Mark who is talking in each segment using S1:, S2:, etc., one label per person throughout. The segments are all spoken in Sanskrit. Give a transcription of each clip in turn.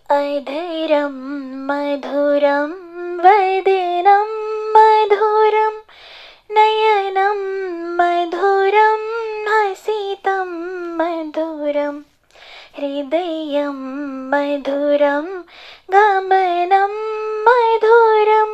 S1: अधरं मधुरं वदनं मधुरं नयनं मधुरं हसितं मधुरं हृदयं मधुरं गमनं मधुरं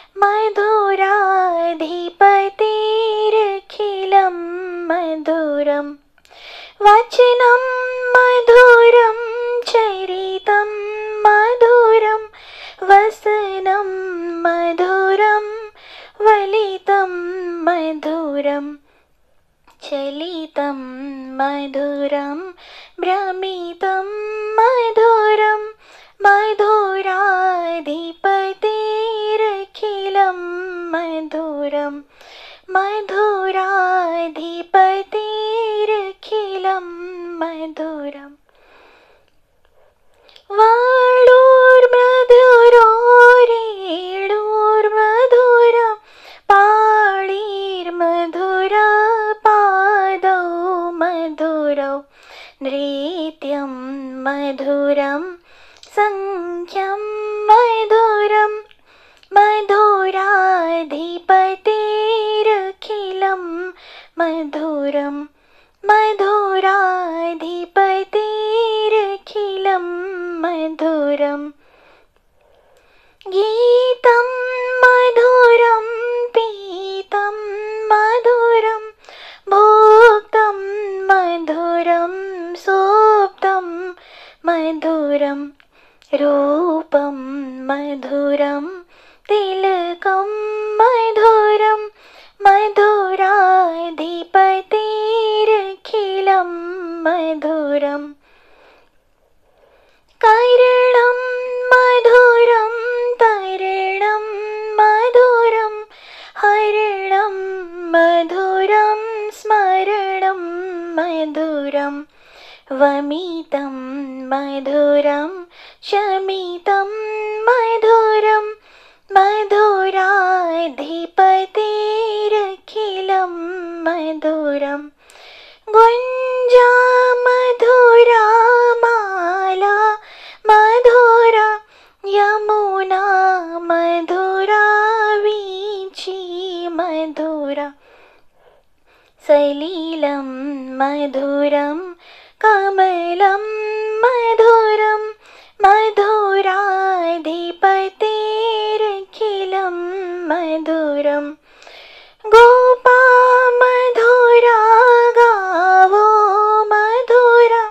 S1: मधुराधिपतिरखिलं मधुरं वचनं मधुरं चरितं मधुरं वसनं मधुरं वलितं मधुरं चलितं मधुरं भ्रमितं मधुरं मधुराधिपतिरखिलं मधुरं मधुराधिपतिरखिलं मधुरम् वाळूर्मधुरो रेणुर्मधुरं पाळिर्मधुरा पादौ मधुरौ नृत्यं मधुरं सङ्ख्यं मधुरं मधुराधिपतिरखिलं मधुरं मधुराधिपतिरखिलं मधुरं गीतं मधुरं पीतं मधुरं भोक्तं मधुरं सोप्तं मधुरं रूपं मधुरं तिलकं मधुरं मधुराधिपतिरखिलं मधुरं कैरळं मधुरं तरणं मधुरं हरणं मधुरं स्मरणं मधुरं वमितं मधुरं शमितं मधुरं मधुराधिपतिरखिलं मधुरं गुञ्जा मधुरा माला मधुरा यमुना मधुरा वीची मधुरा सलिलं मधुरं कमलं मधुरं मधुराधिपतिरखिलं मधुरं गोपा मधुरा गावो मधुरा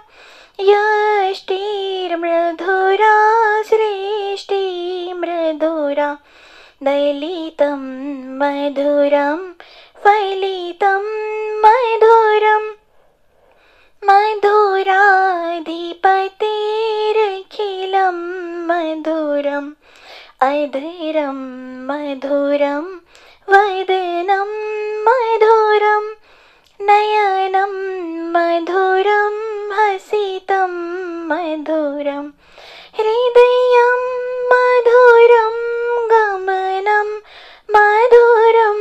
S1: यष्टिर्मधुरा सृष्टि मधुरा दलितं मधुरं फलितं मधुरं मधुराधिपतिरखिलं मधुरम् अधरं मधुरं वदनं मधुरं नयनं मधुरं हसितं मधुरं हृदयं मधुरं गमनं मधुरं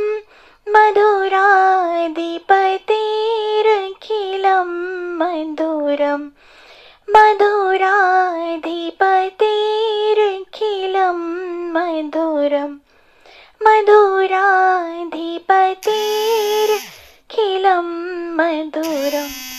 S1: मधुराधिपतिरखिलं मधुरं मधुराधिपतिरखिलं मधुरं मधुराधिपतिरखिलं मधुरम्।